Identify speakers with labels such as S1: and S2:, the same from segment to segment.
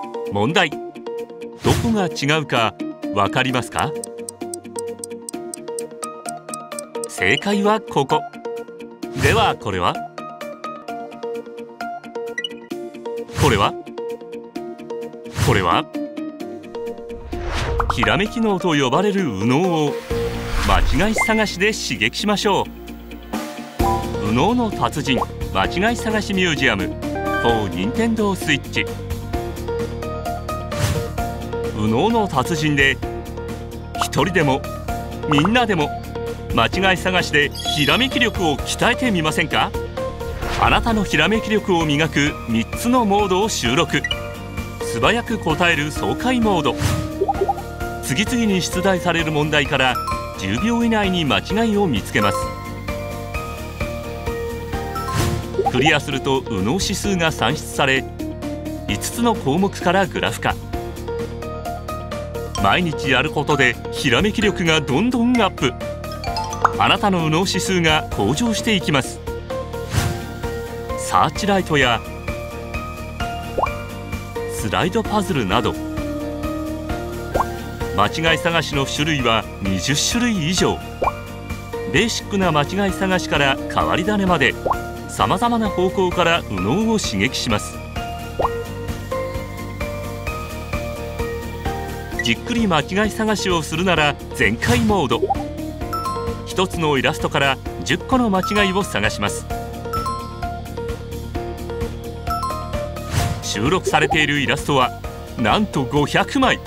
S1: 問題。どこが違うかわかりますか？正解はここ。ではこれは？これは？これは？ひらめき脳と呼ばれる右脳を間違い探しで刺激しましょう。右脳の達人間違い探しミュージアム for Nintendo Switch。 右脳の達人で一人でもみんなでも間違い探しでひらめき力を鍛えてみませんか？あなたのひらめき力を磨く3つのモードを収録。素早く答える爽快モード。次々に出題される問題から10秒以内に間違いを見つけます。クリアすると右脳指数が算出され、5つの項目からグラフ化。毎日やることでひらめき力がどんどんアップ。あなたの右脳指数が向上していきます。サーチライトやスライドパズルなど間違い探しの種類は20種類以上。ベーシックな間違い探しから変わり種までさまざまな方向から右脳を刺激します。じっくり間違い探しをするなら全開モード。1つのイラストから10個の間違いを探します。収録されているイラストはなんと500枚。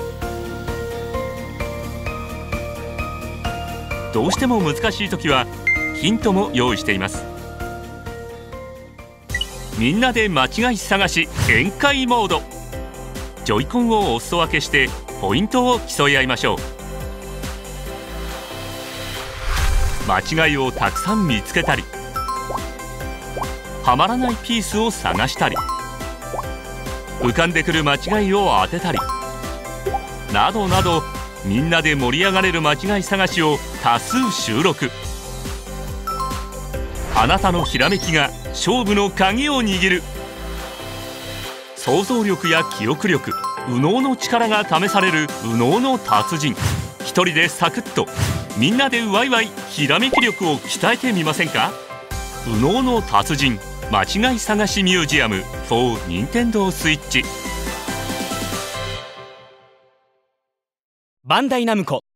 S1: どうしても難しい時はヒントも用意しています。みんなで間違い探し宴会モード。ジョイコンをお裾分けしてポイントを競い合いましょう。間違いをたくさん見つけたり、はまらないピースを探したり、浮かんでくる間違いを当てたりなどなど、みんなで盛り上がれる間違い探しを多数収録。あなたのひらめきが勝負の鍵を握る。想像力や記憶力、右脳の力が試される右脳の達人。一人でサクッと、みんなでワイワイひらめき力を鍛えてみませんか？右脳の達人間違い探しミュージアム for Nintendo Switch。
S2: バンダイナムコ